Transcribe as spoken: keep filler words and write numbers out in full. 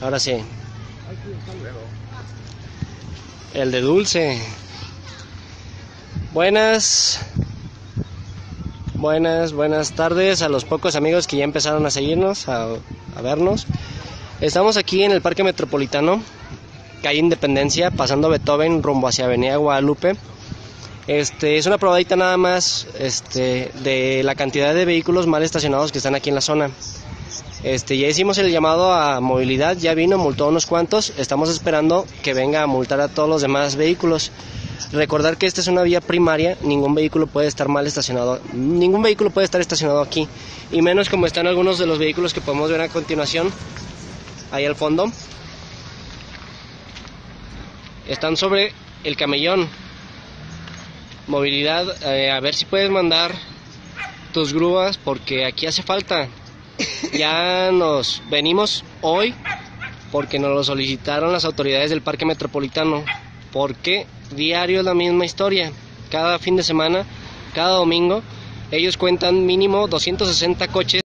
Ahora sí. El de dulce. Buenas. Buenas, buenas tardes a los pocos amigos que ya empezaron a seguirnos, a, a vernos. Estamos aquí en el Parque Metropolitano, calle Independencia, pasando Beethoven rumbo hacia Avenida Guadalupe. Este, es una probadita nada más este, de la cantidad de vehículos mal estacionados que están aquí en la zona. Este, ya hicimos el llamado a movilidad, ya vino, multó a unos cuantos, estamos esperando que venga a multar a todos los demás vehículos. Recordar que esta es una vía primaria, ningún vehículo puede estar mal estacionado, ningún vehículo puede estar estacionado aquí, y menos como están algunos de los vehículos que podemos ver a continuación, ahí al fondo. Están sobre el camellón. Movilidad, eh, a ver si puedes mandar tus grúas porque aquí hace falta. Ya nos venimos hoy porque nos lo solicitaron las autoridades del Parque Metropolitano, porque diario es la misma historia, cada fin de semana, cada domingo ellos cuentan mínimo doscientos sesenta coches